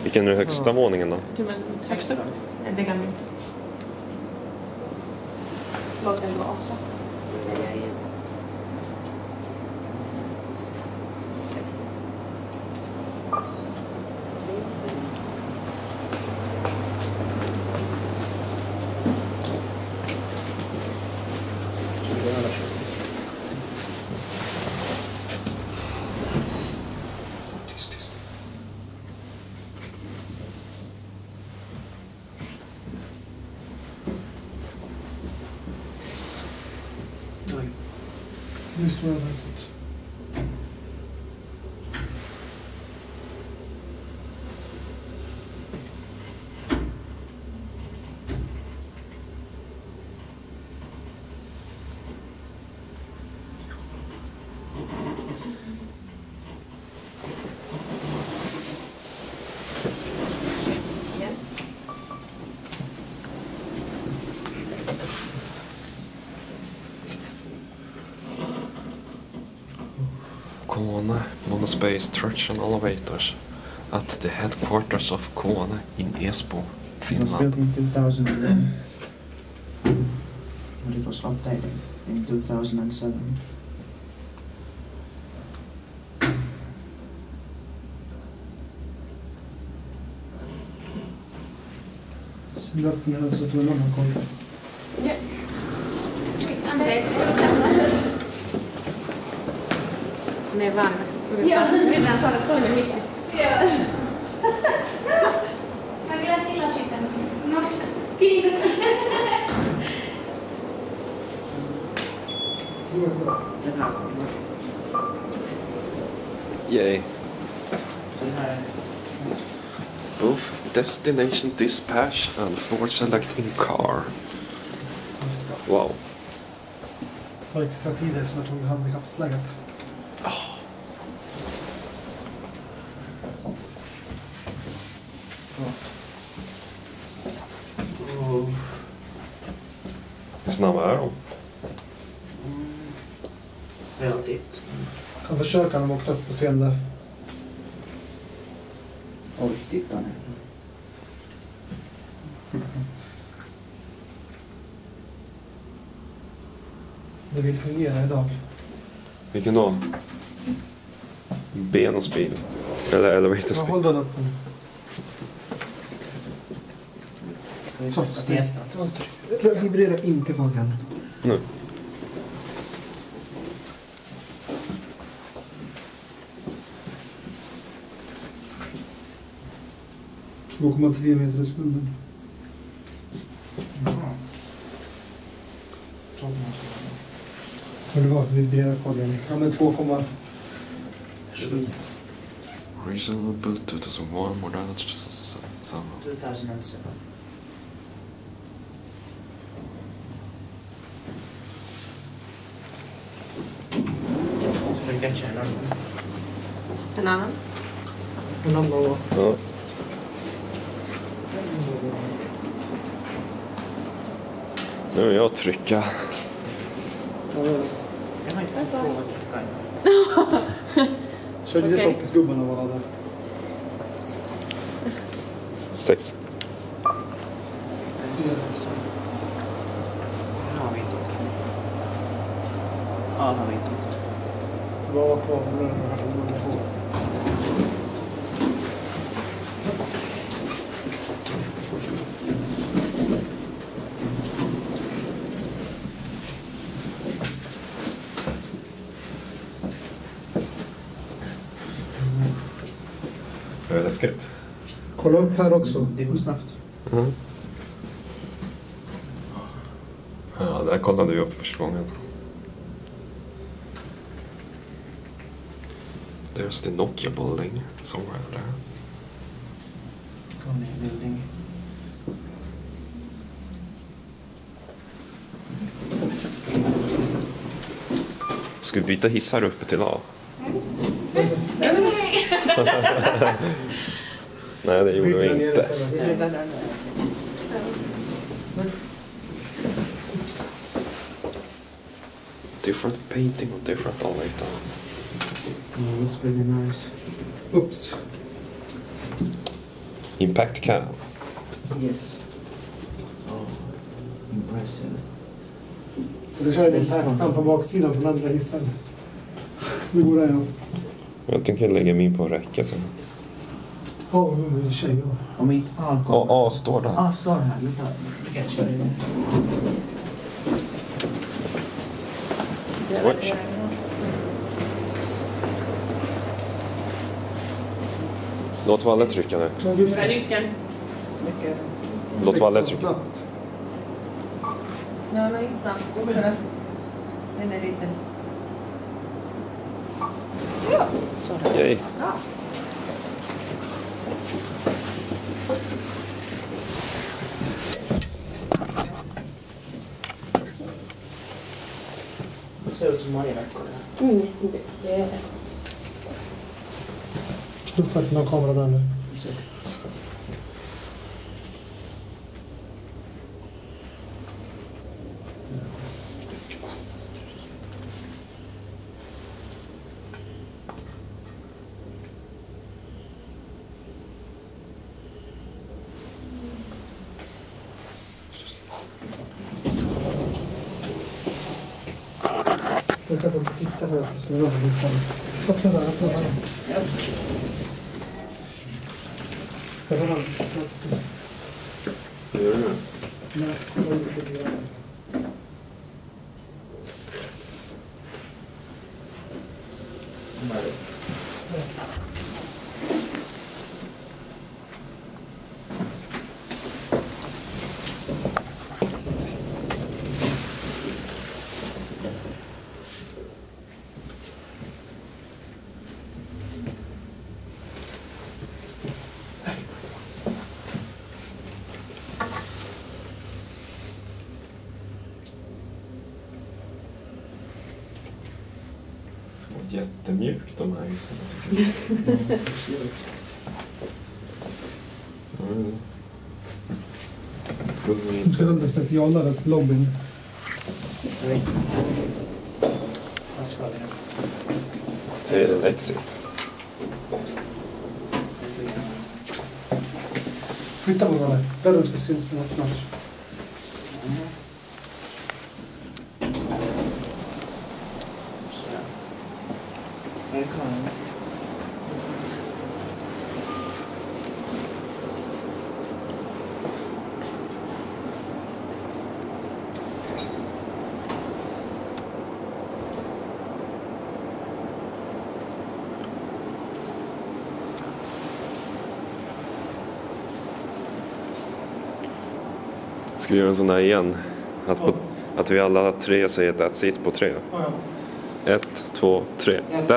Vilken är den högsta våningen då? Men högsta? Nej, det kan vi inte. Låt den vara också. Nu står jag där så att... Kone Monospace Trucks and Elevators at the headquarters of Kone in Esbo, It was Finland. built in 2001, but it was updated in 2007. Så du öppnar den så att du har en annan koll. Ja. Ne vaan. Yritetään saada toinen missi. Joo. Mä kyllä tilasin tämän. No, kiitos. Yay. Both destination dispatch and floor select in car. Wow. Det tar extra tid eftersom jag tog handikappsläget. Hur snabba är de? Relativt. Kan försöka när de åkt upp på scen där. Oj, titta nu. Det vill fungera idag. Vilken då? Benens bil? Eller elevators Jag bil? håller den öppen. Så, Stensnatt. vibrera inte på den. Nu. 2,3 meter i sekunden. Vad det var för vibrera kollen. Ja men 2,7. Reasonable built 2001, modern 2007. 2007. Så du kan känna något. En annan. En annan var... Ja. Nu vill jag trycka. Ja, Jag har inte fått prova att trycka än. följde Okej. sockisgubbarna var där. 6. Nu har vi inte åkt. Ja, har vi inte åkt. Det var kvar med den här som var på. Det är läskigt. Kolla upp här också. Det går snabbt. Mm. Ja, där kollade vi upp första gången. There's the Nokia building somewhere there. Coney building. Ska vi byta hissar uppe till A? Nej, det gjorde vi inte. Där. Different painting och different elevator. Oh, that's really nice. Oops. Impact cam. Yes. Oh, impressive. Jag ska köra en impact-cam på baksidan på den andra hissen. Det borde jag. Jag tänker lägga mig in på räcket. Ja, tjej. Ja. Om inte A kommer. Och A står där. A står här. Vi kan köra igen. Oj. Låt Valle trycka nu. Men just Med nyckeln. Mycket. Låt Valle trycka. Snabbt. Ja, nej, inte snabbt. För att den är liten. Ja, så. Yay. Ja. Det ser ut som Maria-veckor. Det är Knuffa inte någon kamera där nu. Jag kan inte titta på det. Jag ska göra det lite sen. Öppna där, öppna där. Jag tar den. Vad gör du nu? Men jag ska kolla lite grann. Jättemjukt de här hissarna tycker jag. Du ska lämna specialare till lobbyn. Till exit. Flytta på den. Dörren ska synas den öppnas. Ska vi göra en sån här igen? Att vi alla tre säger that's it på 3. Ja, ja. 1, 2, 3.